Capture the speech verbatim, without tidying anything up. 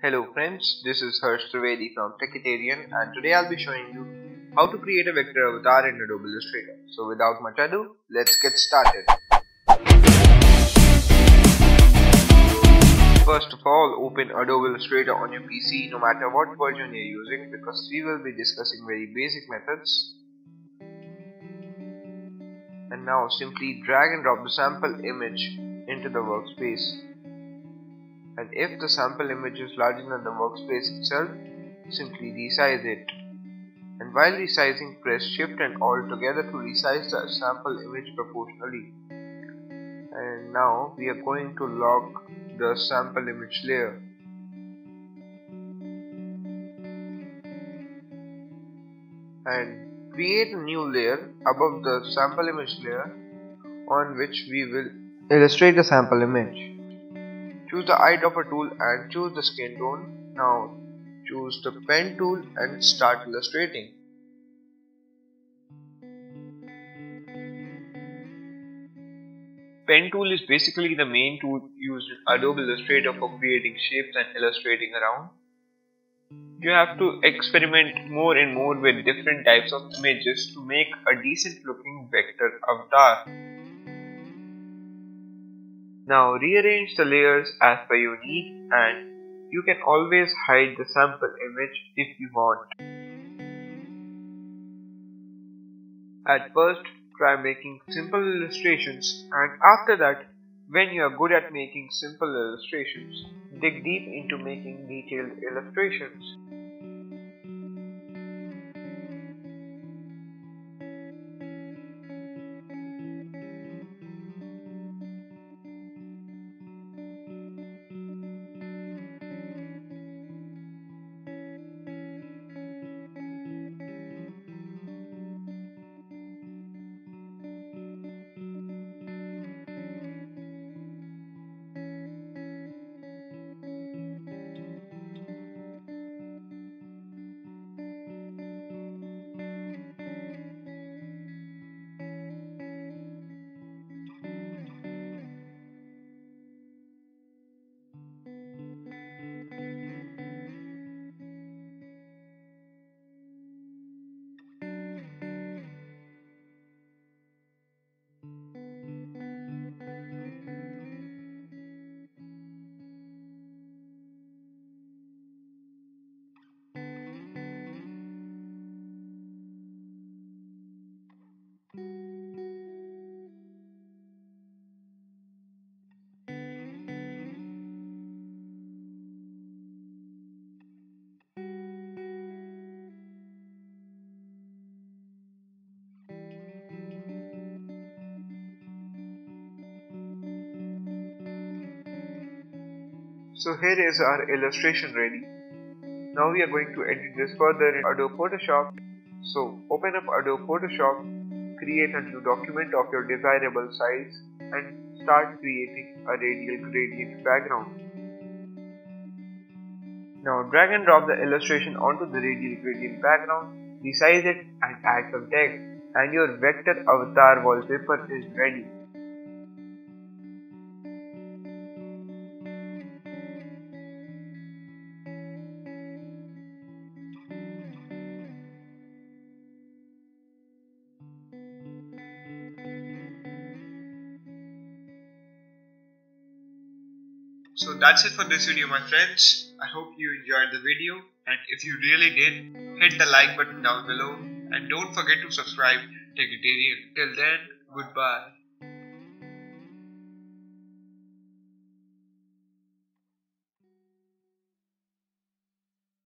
Hello friends, this is Harsh Trivedi from Techetarian and today I'll be showing you how to create a vector avatar in Adobe Illustrator. So without much ado, let's get started. First of all, open Adobe Illustrator on your P C no matter what version you're using because we will be discussing very basic methods. And now simply drag and drop the sample image into the workspace. And if the sample image is larger than the workspace itself, simply resize it. And while resizing, press Shift and Alt together to resize the sample image proportionally. And now we are going to lock the sample image layer. And create a new layer above the sample image layer on which we will illustrate the sample image. Choose the eyedropper tool and choose the skin tone. Now choose the pen tool and start illustrating. Pen tool is basically the main tool used in Adobe Illustrator for creating shapes and illustrating around. You have to experiment more and more with different types of images to make a decent looking vector avatar. Now rearrange the layers as per your need, and you can always hide the sample image if you want. At first, try making simple illustrations, and after that, when you are good at making simple illustrations, dig deep into making detailed illustrations. So here is our illustration ready. Now we are going to edit this further in Adobe Photoshop. So open up Adobe Photoshop, create a new document of your desirable size and start creating a radial gradient background. Now drag and drop the illustration onto the radial gradient background, resize it and add some text, and your vector avatar wallpaper is ready. So that's it for this video, my friends. I hope you enjoyed the video, and if you really did, hit the like button down below and don't forget to subscribe to Techetarian. Till then, goodbye.